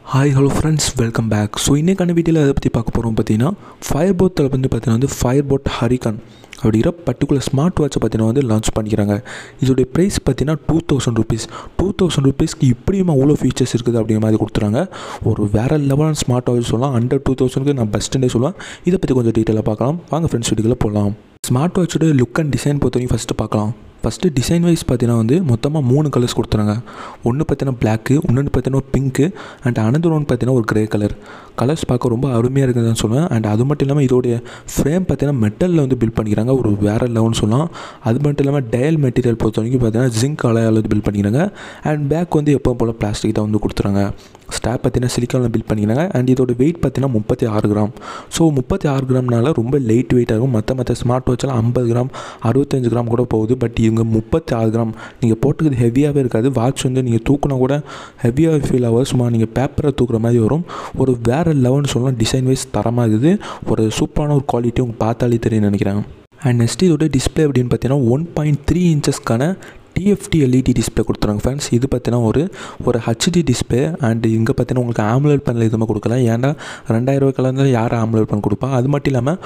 Hi hello friends, welcome back. So இன்றைக்கான வீடியோவில் அதை பற்றி பார்க்க போகிறோம். பார்த்தீங்கன்னா ஃபயர்போல்ட்டில் பார்த்தீங்கன்னா ஃபயர்போல்ட் ஹரிகான் அப்படிங்கிற பர்டிகுலர் ஸ்மார்ட் வாட்சை பார்த்தீங்கன்னா லான்ச் பண்ணிக்கிறாங்க. இதோடைய ப்ரைஸ் பார்த்தீங்கன்னா 2000 rupees. 2000 rupeesக்கு இப்படியும் அவ்வளோ ஃபீச்சர்ஸ் இருக்குது அப்படிங்கிற மாதிரி கொடுத்துறாங்க. ஒரு வேறு லெவலான ஸ்மார்ட் வாட்ச் சொல்லலாம். அண்டர் 2000க்கு நான் பெஸ்ட்டுன்னே சொல்லுவேன். இதை பற்றி கொஞ்சம் டீட்டெயிலாக பார்க்கலாம். வாங்க ஃப்ரெண்ட்ஸ், வீடியோவில் போகலாம். ஸ்மார்ட் வாட்சோட லுக் அண்ட் டிசைன் பொறுத்தவரைக்கும் ஃபஸ்ட்டு பார்க்கலாம். ஃபஸ்ட்டு டிசைன் வைஸ் பார்த்தீங்கன்னா மொத்தமாக 3 கலர்ஸ் கொடுத்துறாங்க. ஒன்று பார்த்தீங்கன்னா பிளாக்கு, இன்னொன்று பார்த்தீங்கன்னா பிங்க்கு, அண்ட் அனதர் ஒன்று பார்த்தீங்கன்னா ஒரு கிரே கலர். கலர்ஸ் பார்க்க ரொம்ப அருமையாக இருக்குதுன்னு சொல்லுவேன். அண்ட் அது மட்டும் இல்லாமல் இதோடைய ஃப்ரேம் பார்த்தீங்கன்னா மெட்டலில் பில்ட் பண்ணிக்கிறாங்க. ஒரு வேறு லெவல்னு சொல்லலாம். அது மட்டும் இல்லாமல் டயல் மெட்டீரியல் பொறுத்த வரைக்கும் பார்த்தீங்கன்னா ஜிங்க் அலையால் பில்ட் பண்ணிக்கிறாங்க. அண்ட் பேக் எப்போ போல் பிளாஸ்டிக் தான் கொடுத்துறாங்க. ஸ்டாப் பார்த்தீங்கன்னா சிலிக்கானில் பில்ட் பண்ணிக்கிறாங்க. அண்ட் இதோட வெயிட் பார்த்தீங்கன்னா 36 கிராம். ஸோ 36 கிராம்னால ரொம்ப லைட் வெயிட்டாக இருக்கும். மற்ற ஸ்மார்ட் வாட்செல்லாம் 50 கிராம் 65 கிராம் கூட போகுது. பட் இவங்க 36 கிராம். நீங்கள் போட்டுக்கிறது ஹெவியாகவே இருக்காது. வாட்ச் நீங்கள் தூக்குனா கூட ஹெவியாக ஃபீல் ஆகும். சும்மா நீங்கள் பேப்பரை தூக்குற மாதிரி வரும். ஒரு வேறு லெவல்னு சொல்லலாம். டிசைன் வைஸ் தரமாக இருக்குது. ஒரு சூப்பரான ஒரு குவாலிட்டி உங்களுக்கு பார்த்தாலே தெரியும்னு நினைக்கிறேன். அண்ட் நெக்ஸ்ட் இதோட டிஸ்பிளே அப்படின்னு பார்த்தீங்கன்னா 1.3 இன்ச்சஸ்க்கான TFT LED டிஸ்பிளே கொடுத்துறாங்க ஃப்ரெண்ட்ஸ். இது பார்த்தீங்கன்னா ஒரு HD டிஸ்பிளே. அண்ட் இங்கே பார்த்தீங்கன்னா உங்களுக்கு ஆம்லெட் பேனல் எதுவுமே கொடுக்கல. ஏன்னா 2000 ரூபாய்க்கு யார் ஆம்லெட் பேனல் கொடுப்பா. அது மட்டும் இல்லாமல்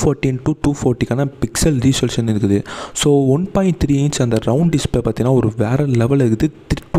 240x240 பிக்சல் ரீசொல்யூஷன் இருக்குது. ஸோ 1.3 இன்ச் அந்த ரவுண்ட் டிஸ்பிளே பார்த்தீங்கன்னா ஒரு வேறு லெவலில் இருக்குது.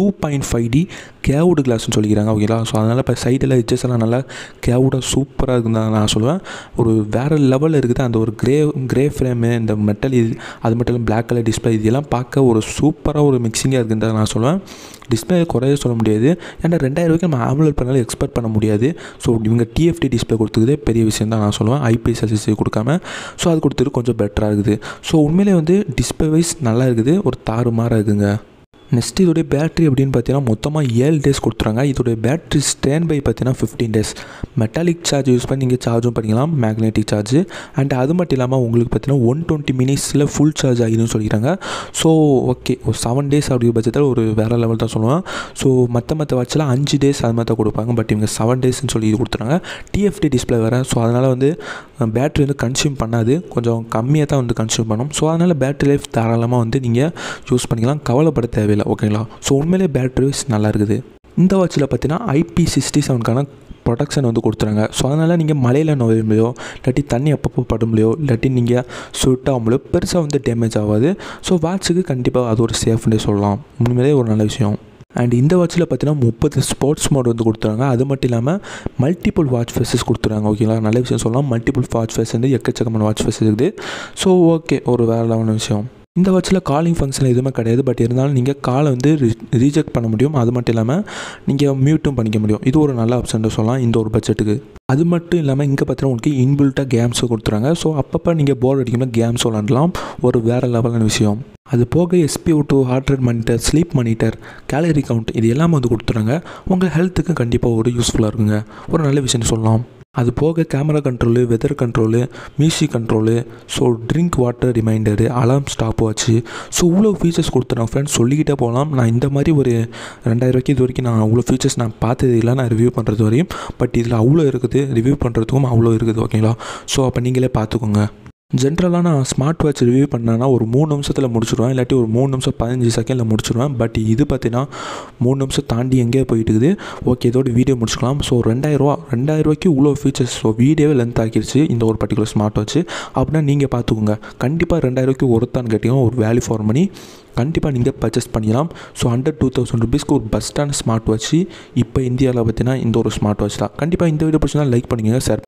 2.5D கேவுடு கிளாஸ்னு சொல்லிக்கிறாங்க. ஓகேங்களா. ஸோ அதனால் இப்போ சைடில் எட்ஜஸ் எல்லாம் நல்லா கேவுடாக சூப்பராக இருக்குன்னு நான் சொல்லுவேன். ஒரு வேறு லெவலில் இருக்குது. அந்த ஒரு கிரே ஃப்ரேமு, இந்த மெட்டல், இது அது மட்டும் இல்லாமல் பிளாக் கலர் டிஸ்பிளே, இதெல்லாம் பார்க்க ஒரு சூப்பராக ஒரு மிக்சிங்காக இருக்குன்னு நான் சொல்லுவேன். டிஸ்பிளே குறைய சொல்ல முடியாது. ஏன்னா 2000 ரூபாய்க்கு நம்ம ஆம்லெட் பண்ணாலும் எக்ஸ்பெக்ட் பண்ண முடியாது. ஸோ இவங்க TFT டிஸ்பிளே கொடுத்துக்குதே பெரிய விஷயம் தான் நான் சொல்லுவேன். IPS LCD கொடுக்காம. ஸோ அது கொடுத்துட்டு கொஞ்சம் பெட்டராக இருக்குது. ஸோ உண்மையிலே டிஸ்பிளே வைஸ் நல்லா இருக்குது. ஒரு தாறுமாறாக இருக்குங்க. நெக்ஸ்ட் இதோடைய பேட்டரி அப்படின்னு பார்த்தீங்கன்னா மொத்தமாக 7 டேஸ் கொடுத்துறாங்க. இதோடைய பேட்டரி ஸ்டாண்ட் பை பார்த்தீங்கன்னா 15 days. மெட்டாலிக் சார்ஜ் யூஸ் பண்ணி நீங்கள் சார்ஜும் பண்ணிக்கலாம், மேக்னெட்டிக் சார்ஜ். அண்ட் அது மட்டும் இல்லாமல் உங்களுக்கு பார்த்தீங்கன்னா 120 minutesல ஃபுல் சார்ஜ் ஆகிடும்னு சொல்லிக்கிறாங்க. ஸோ ஓகே, ஒரு 7 days அப்படி பட்சத்தில் ஒரு வேறு லெவல் தான் சொல்லுவேன். ஸோ மற்ற வாட்சில் 5 days அது மாதிரி தான் கொடுப்பாங்க. பட் இவங்க 7 daysன்னு சொல்லி இது கொடுத்துறாங்க. TFT டிஸ்பிளே வேறு. ஸோ அதனால் பேட்டரி கன்சியூம் பண்ணாது. கொஞ்சம் கம்மியாக தான் கன்சியூம் பண்ணும். ஸோ அதனால் பேட்டரி லைஃப் தாராளமாக நீங்கள் யூஸ் பண்ணிக்கலாம். கவலைப்பட தேவையில்லை. ஓகேங்களா. ஸோ உண்மையிலே பேட்டரி வைஸ் நல்லா இருக்குது. இந்த வாட்சில் பார்த்தீங்கன்னா IP67க்கான ப்ரொடக்ஷன் கொடுத்துறாங்க. ஸோ அதனால் நீங்கள் மழையில் நுழையும்போதோ இல்லாட்டி தண்ணி அப்பப்போ படும்பலையோ இல்லாட்டி நீங்கள் சுட்டாகும்போதோ பெருசாக டேமேஜ் ஆகாது. ஸோ வாட்சுக்கு கண்டிப்பாக அது ஒரு சேஃப்னே சொல்லலாம். உண்மையிலே ஒரு நல்ல விஷயம். அண்ட் இந்த வாட்சில் பார்த்தீங்கன்னா 30 ஸ்போர்ட்ஸ் மோட் கொடுத்துறாங்க. அது மட்டும் இல்லாமல் மல்டிபிள் வாட்ச் ஃபேஸஸ் கொடுத்துறாங்க. ஓகேங்களா. நல்ல விஷயம் சொல்லலாம். மல்டிபிள் வாட்ச் ஃபேஸ் எக்கச்சக்கமான வாட்ச் ஃபேஸ் இருக்குது. ஸோ ஓகே, ஒரு வேறு லெவலான விஷயம். இந்த வாட்சில் காலிங் ஃபங்க்ஷன் எதுவுமே கிடையாது. பட் இருந்தாலும் நீங்கள் காலை ரீஜெக்ட் பண்ண முடியும். அது மட்டும் இல்லாமல் நீங்கள் மியூட்டும் பண்ணிக்க முடியும். இது ஒரு நல்ல ஆப்ஷன் சொல்லலாம் இந்த ஒரு பட்ஜெட்டுக்கு. அது மட்டும் இல்லாமல் இங்கே பார்த்தீங்கன்னா உங்களுக்கு இன்பில்ட்டாக கேம்ஸும் கொடுத்துறாங்க. ஸோ அப்பப்போ நீங்கள் போர் அடிக்கும்போது கேம்ஸ் விளாண்டலாம். ஒரு வேறு லெவலான விஷயம். அது போக SpO2, heart rate monitor, sleep monitor, calorie count, இது எல்லாமே கொடுத்துறாங்க. உங்கள் ஹெல்த்துக்கு கண்டிப்பாக ஒரு யூஸ்ஃபுல்லாக இருக்குங்க. ஒரு நல்ல விஷயம்னு சொல்லலாம். அது போக camera control, weather control, music control, so drink water reminder, alarm stopwatch, so இவ்வளோ ஃபீச்சர்ஸ் கொடுத்துறாங்க ஃப்ரெண்ட்ஸ். சொல்லிக்கிட்டே போகலாம். நான் இந்த மாதிரி ஒரு 2000 ரூபாய்க்கு இது வரைக்கும் நான் அவ்வளோ ஃபீச்சர்ஸ் நான் பார்த்தது இல்லை, நான் ரிவ்யூ பண்ணுறது வரையும். பட் இதில் அவ்வளோ இருக்குது. ரிவ்யூ பண்ணுறதுக்கும் அவ்வளோ இருக்குது. ஓகேங்களா. ஸோ அப்போ நீங்களே பார்த்துக்கோங்க. ஜென்ரலாக நான் ஸ்மார்ட் வாட்ச் ரிவ்யூ பண்ணேன்னா ஒரு 3 நிமிஷத்தில் முடிச்சுடுவேன். இல்லாட்டி ஒரு 3 நிமிஷம் 15 செகண்டில் முடிச்சுடுவேன். பட் இது பார்த்தீங்கன்னா 3 நிமிஷம் தாண்டி எங்கேயோ போயிட்டு இருக்குது. ஓகே, இதோட வீடியோ முடிச்சுக்கலாம். ஸோ 2000 ரூபாய்க்கு இவ்வளோ ஃபீச்சர்ஸ். ஸோ வீடியோவே லென்த் ஆக்கிடுச்சு இந்த ஒரு பர்டிகுலர் ஸ்மார்ட் வாட்ச். அப்படின்னா நீங்கள் பார்த்துக்கோங்க. கண்டிப்பாக 2000 ரூபாய்க்கு ஒருத்தான்னு கேட்டிங்கன்னா ஒரு வேல்யூ ஃபார் மணி கண்டிப்பாக நீங்கள் பர்ச்சேஸ் பண்ணிக்கலாம். ஸோ அண்டர் 2000 rupeesக்கு ஒரு பெஸ்ட்டான ஸ்மார்ட் வாட்ச் இப்போ இந்தியாவில் பார்த்தீங்கன்னா இந்த ஒரு ஸ்மார்ட் வாட்ச் தான். கண்டிப்பாக இந்த வீடியோ பிடிச்சினா லைக் பண்ணிக்கோங்க, ஷேர்